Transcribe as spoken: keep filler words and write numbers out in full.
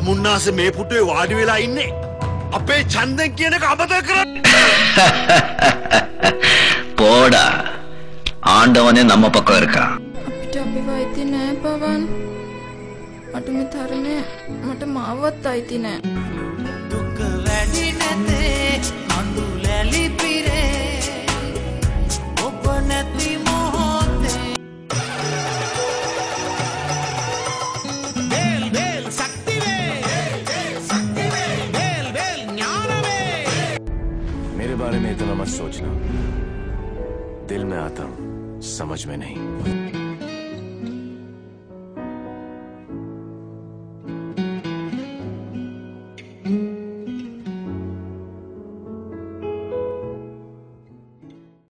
තමුන්නාසේ මේ පුටුවේ වාඩි වෙලා ඉන්නේ අපේ ඡන්දෙන් කියන එක අමතක කරන්න. போடா ஆண்டவனே நம்ம பக்கம் இருக்கா. අපිට අපි වයිති නෑ පවන්. මට මේ තරමේ මට මාවත් අයිති නෑ. දුක වැඩි නැතේ අඳු ලැලි පිරේ ඔබ නැති මොහොතේ बेल बेल शक्ति बेल बेल शक्ति बेल बेल बेल ज्ञान बेल। मेरे बारे में इतना मत सोचना, दिल में आता हूँ समझ में नहीं।